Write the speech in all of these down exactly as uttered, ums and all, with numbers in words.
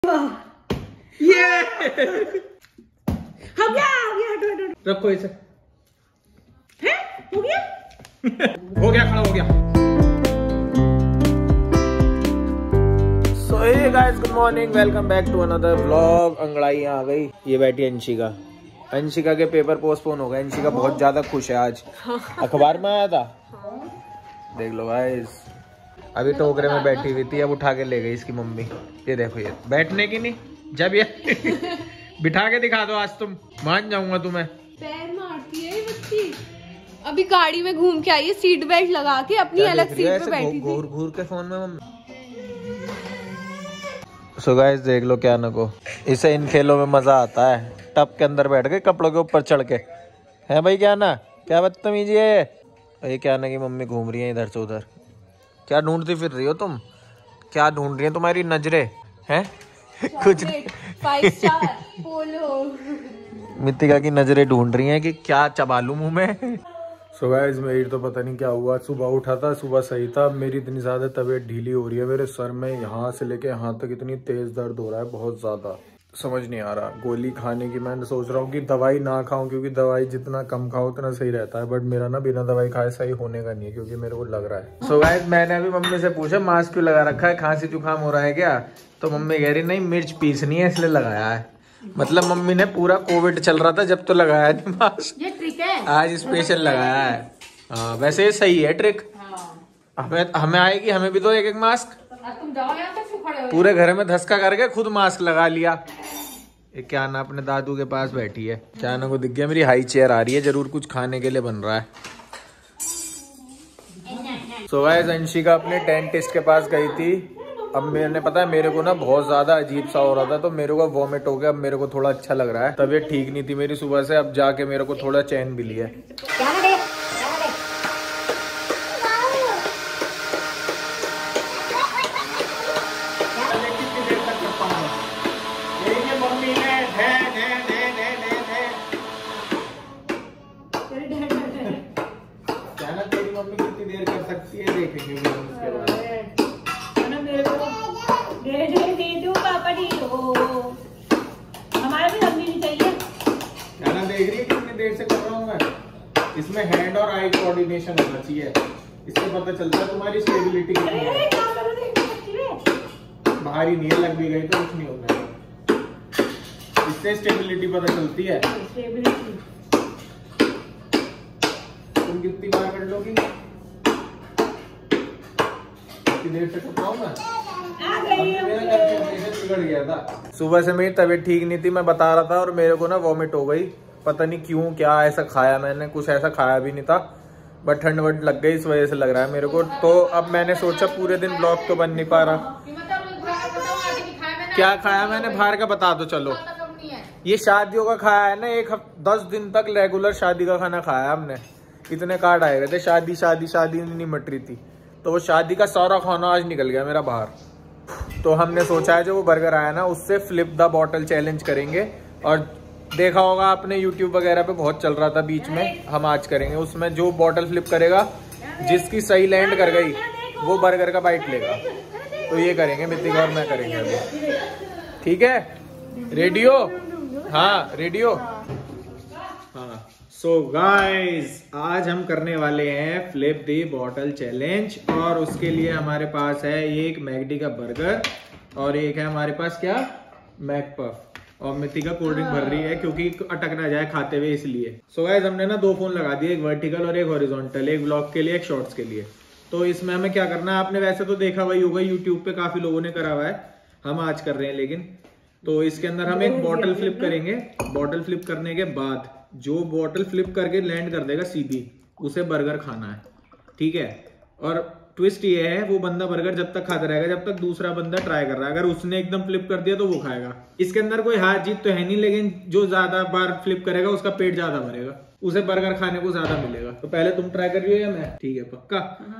ये हो गया हो गया हटो हटो रखो इसे। है हो गया हो गया, खड़ा हो गया। So hey guys, good morning, welcome back to another vlog. अंगड़ाई आ गई, ये बैठी अंशिका। अंशिका के पेपर पोस्टपोन हो गए। अंशिका बहुत ज्यादा खुश है आज, अखबार में आया था। देख लो गाइस, अभी टोकरे में बैठी हुई थी, अब उठा के ले गई इसकी मम्मी। ये देखो, ये बैठने की नहीं, जब ये बिठा के दिखा दो, आज तुम मान जाऊंगा तुम्हें। पैर मारती है ये बच्ची। अभी गाड़ी में घूम के आई है, सीट बेल्ट लगा के अपनी अलग सीट पे बैठी थी। घूर घूर के फोन में मम्मी। सो गाइस देख लो, क्या नको, इसे इन खेलों में मजा आता है। टब के अंदर बैठ के कपड़ों के ऊपर चढ़ के, है भाई क्या ना, क्या बदतमीजी है ये। क्या ना की मम्मी घूम रही है इधर से उधर। क्या ढूंढती फिर रही हो तुम? क्या ढूंढ रही है तुम्हारी नजरें हैं? कुछ फाइव स्टार पोलो। मितिका की नजरें ढूंढ रही हैं कि क्या चबा लूं मुंह में। सो गाइस, मेरी तो पता नहीं क्या हुआ। सुबह उठा था, सुबह सही था। मेरी इतनी ज्यादा तबीयत ढीली हो रही है, मेरे सर में यहाँ से लेके यहाँ तक इतनी तेज दर्द हो रहा है, बहुत ज्यादा। समझ नहीं आ रहा, गोली खाने की मैं सोच रहा हूँ कि दवाई ना खाऊं, क्योंकि दवाई जितना कम खाओ उतना सही रहता है। बट मेरा ना बिना दवाई खाए सही होने का नहीं है, क्योंकि मेरे को लग रहा है। सो गाइस, मैंने अभी मम्मी से पूछा मास्क क्यों लगा रखा है, खांसी जुकाम हो रहा है क्या? तो मम्मी कह रही नहीं, मिर्च पीसनी है इसलिए लगाया है। मतलब मम्मी ने पूरा कोविड चल रहा था जब तो लगाया नहीं मास्क, ये ट्रिक है, आज स्पेशल लगाया है। हाँ वैसे ये सही है ट्रिक। हमें हमें आएगी, हमें भी दो एक एक मास्क। तुम जाओ यहाँ तक खड़े हो। पूरे घर में धसका करके खुद मास्क लगा लिया। ये क्या ना अपने दादू के पास बैठी है। क्या ना को दिख गया, मेरी हाई चेयर आ रही है, जरूर कुछ खाने के लिए बन रहा है। सो गाइस, अंशिका अपने डेंटिस्ट के पास गई थी। अब मैंने पता है, मेरे को ना बहुत ज्यादा अजीब सा हो रहा था, तो मेरे को वॉमिट हो गया। अब मेरे को थोड़ा अच्छा लग रहा है, तबीयत ठीक नहीं थी मेरी सुबह से। अब जाके मेरे को थोड़ा चैन भी लिया है। मम्मी कितनी देर कर सकती है, देखेंगे उसके बाद। मेरे को दे दे दे दो पापा दी दो, हमारा भी रखनी नहीं चाहिए। क्या ना देख रही है कितनी देर से कर रहा हूँ मैं। इसमें हैंड और आई कोऑर्डिनेशन होना चाहिए, इससे पता चलता है तुम्हारी स्टेबिलिटी कितनी है। भारी नहीं है, लग भी गई तो कुछ नहीं होता, इससे स्टेबिलिटी पता चलती है। स्टेबिलिटी तुम कितनी बार कर लोगी? कितनी देर से कर पाऊँ मैं? बिगड़ गया था सुबह से, मेरी तबीयत ठीक नहीं थी, मैं बता रहा था। और मेरे को ना वॉमिट हो गई, पता नहीं क्यों, क्या ऐसा खाया मैंने, कुछ ऐसा खाया भी नहीं था, बट ठंड वंड लग गई, इस वजह से लग रहा है मेरे को। तो अब मैंने सोचा पूरे दिन ब्लॉग तो बन नहीं पा रहा। क्या खाया मैंने बाहर का बता दो चलो। ये शादियों का खाया है ना, एक दस दिन तक रेगुलर शादी का खाना खाया हमने। इतने कार्ड आए गए थे, शादी शादी शादी नहीं मट रही थी, तो वो शादी का सारा खाना आज निकल गया मेरा बाहर। तो हमने सोचा है जो वो बर्गर आया ना, उससे फ्लिप द बॉटल चैलेंज करेंगे। और देखा होगा आपने यूट्यूब वगैरह पे बहुत चल रहा था बीच में, हम आज करेंगे। उसमें जो बॉटल फ्लिप करेगा, जिसकी सही लैंड कर गई, वो बर्गर का बाइट लेगा। तो ये करेंगे, मितिका और मैं करेंगे अभी, ठीक है? रेडियो? हाँ रेडियो। हाँ सो गाइस, आज हम करने वाले हैं फ्लिप दी बॉटल चैलेंज। और उसके लिए हमारे पास है एक मैकडी का बर्गर, और एक है हमारे पास क्या, मैकपफ। और मितिका कोल्ड ड्रिंक भर रही है क्योंकि अटक ना जाए खाते हुए, इसलिए। सो गाइस, हमने ना दो फोन लगा दिए, एक वर्टिकल और एक हॉरिजॉन्टल, एक ब्लॉग के लिए एक शॉर्ट्स के लिए। तो इसमें हमें क्या करना है, आपने वैसे तो देखा वही होगा, यूट्यूब पे काफी लोगों ने करा हुआ है, हम आज कर रहे हैं। लेकिन तो इसके अंदर हम एक बॉटल फ्लिप करेंगे। बॉटल फ्लिप करने के बाद जो बॉटल फ्लिप करके लैंड कर देगा सीधी, उसे बर्गर खाना है, ठीक है? और ट्विस्ट ये है, वो बंदा बर्गर जब तक खाता रहेगा जब तक दूसरा बंदा ट्राई कर रहा है। अगर उसने एकदम फ्लिप कर दिया तो वो खाएगा। इसके अंदर कोई हार जीत तो है नहीं, लेकिन जो ज्यादा बार फ्लिप करेगा उसका पेट ज्यादा भरेगा, उसे बर्गर खाने को ज्यादा मिलेगा। तो पहले तुम ट्राई कर रही हो या मैं? ठीक है, पक्का?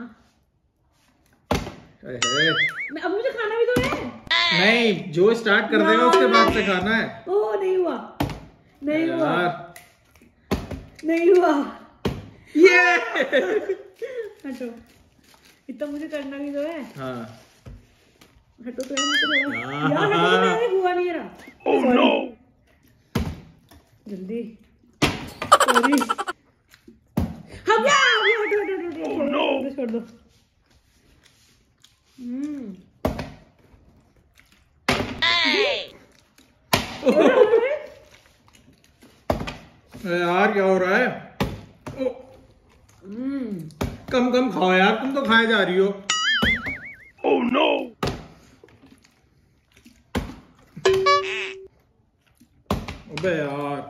अब मुझे खाना भी तो है। नहीं, जो स्टार्ट कर देगा उसके बाद से खाना है। ओ नहीं हुआ, नहीं हुआ, नहीं हुआ। ये हटो, इतना मुझे करना भी तो है। हाँ हटो तो यार, यार हटो, मेरे हुआ नहीं रहा। ओह नो, जल्दी सॉरी। हम क्या हटो हटो हटो, ओह नो, छोड़ दो। हम्म यार क्या हो रहा है? कम कम खाओ यार, तुम तो खाए जा रही हो। ओह नो, अबे यार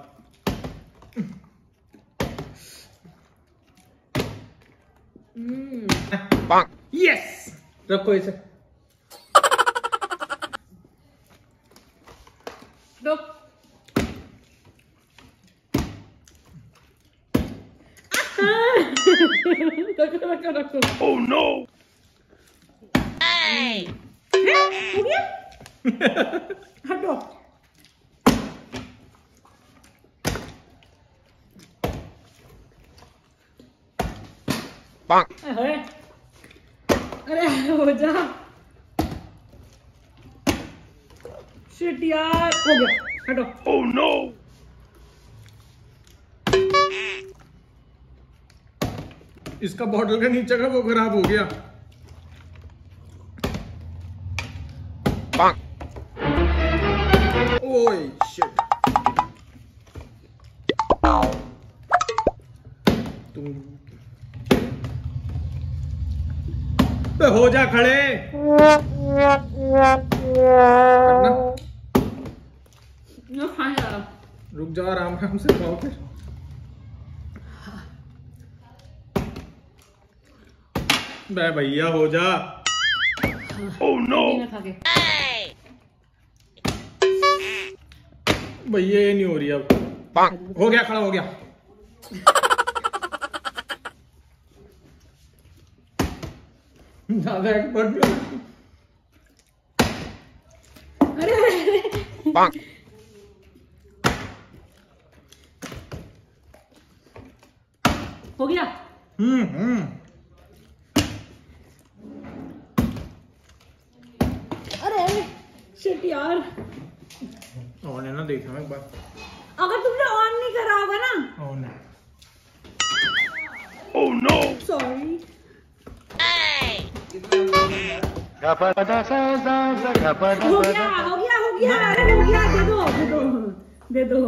यस, रखो इसे। दो रखो रखो रखो। ओह नो, हो गया? हटो। अरे अरे हो जा। शिट यार, हो गया, हटो। ओह नो, इसका बॉटल का नीचे का वो खराब हो गया। ओए शिट, तुम बे हो जा खड़े। ना खाने जा रहा। रुक जाओ, आराम आराम से खाओ फिर। बे भैया हो जा। ओह नो, खा के। भैया ये नहीं हो रही अब। हो गया, खड़ा हो गया। ज्यादा एक्सपर्ट। अरे अरे हो गया। हम्म हम्म अरे शिट यार, ऑन है ना, देखना एक बार। अगर तुमने ऑन नहीं करा होगा ना। ऑन है। Oh no, sorry. हो गया हो गया हो गया, अरे हो गया, दे दो दे दो दे दो।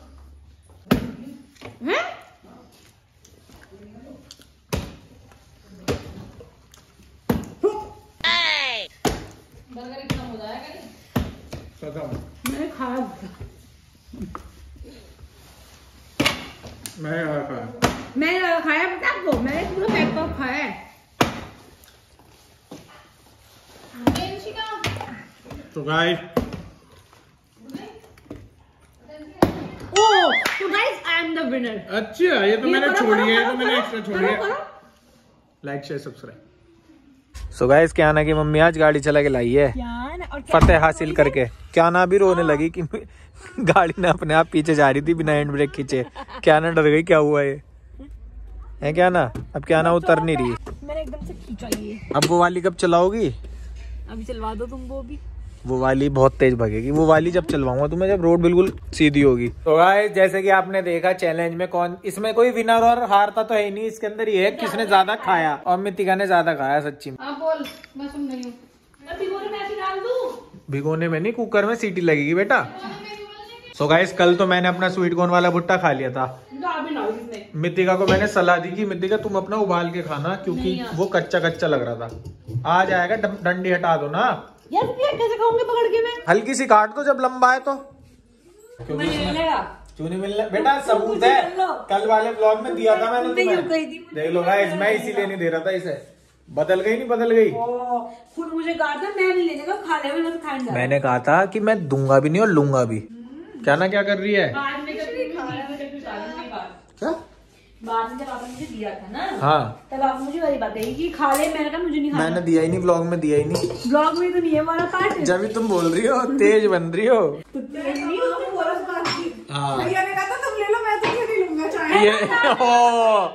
हैं? मैंने खाया, मैं खाया मैंने खाया पता आपको, मैंने पूरा पैक पैक खाया है। तो गाइस, ओह तो guys I am the winner. अच्छा ये तो मैंने छोड़ी है, तो मैंने एक्स्ट्रा छोड़ी है। करो like share subscribe. So guys, क्या ना की मम्मी आज गाड़ी चला के लाई है और फतेह हासिल करके। क्या ना भी रोने लगी कि गाड़ी ना अपने आप पीछे जा रही थी बिना हैंड ब्रेक खींचे। क्या ना डर गई, क्या हुआ ये है क्या ना? अब क्या ना उतर नहीं रही। मैंने एकदम से खींचा ये। अब वो वाली कब चलाओगी? अभी चलवा दो तुम वो भी। वो वाली बहुत तेज भगेगी। वो वाली जब चलवाऊंगा तुम्हें, जब रोड बिल्कुल सीधी होगी। तो गाइस, जैसे कि आपने देखा चैलेंज में कौन, इसमें कोई विनर और हारता तो है नहीं, इसके अंदर ये है किसने ज्यादा खाया, और मितिका ने ज्यादा खाया सच्ची में। हाँ बोल, मैं सुन रही हूँ। भिगोने में ऐसे डाल दूं? भिगोने में नहीं, कुकर में सीटी लगेगी बेटा। सो गाइस, कल तो मैंने अपना स्वीट कॉर्न वाला भुट्टा खा लिया था। मितिका को मैंने सलाह दी कि मितिका तुम अपना उबाल के खाना, क्योंकि वो कच्चा कच्चा लग रहा था। आ जाएगा, डंडी हटा दो ना यार। कैसे खाऊंगे पकड़ के मैं? हल्की सी काट दो, जब लंबा है तो। क्यों नहीं मिलेगा? क्यों नहीं मिलने बेटा, सबूत है। कल वाले ब्लॉग में दिया था मैंने तुम्हें, देख लो गाइस। मैं इसीलिए नहीं दे रहा था इसे। बदल गई नहीं बदल गई। खुद मुझे कहा था मैं नहीं लेने का, खा ले, मैं खाने जा। मैंने कहा था कि मैं दूंगा भी नहीं और लूंगा भी। क्या ना क्या कर रही है? क्या बाद में जब आपने मुझे दिया था ना, हाँ, तब आप मुझे वही बात कही कि खा ले। मैंने कहा मुझे नहीं खाना। मैंने दिया ही नहीं, ब्लॉग में दिया ही नहीं। ब्लॉग में तो नहीं है हमारा पार्ट। जब भी तुम बोल रही हो तेज बन रही हो। तो तेज नहीं हो, तुम बोला उस बात की। हाँ, भैया ने कहा था तुम ले लो, मैं तो नहीं लूंगा चाहे। ये ओ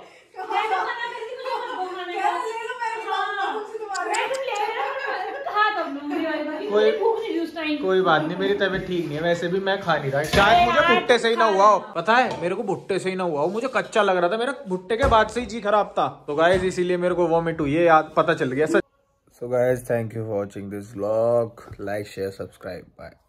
कोई भूख नहीं थी उस टाइम। कोई बात नहीं, मेरी तबीयत ठीक नहीं है, वैसे भी मैं खा नहीं रहा। शायद मुझे भुट्टे से ही ना हुआ हो, पता है मेरे को भुट्टे से ही ना हुआ हो, मुझे कच्चा लग रहा था, मेरा भुट्टे के बाद से ही जी खराब था। तो गाइस इसीलिए मेरे को वॉमिट हुई है, याद पता चल गया सच। So guys thank you for watching this vlog, like share subscribe, bye.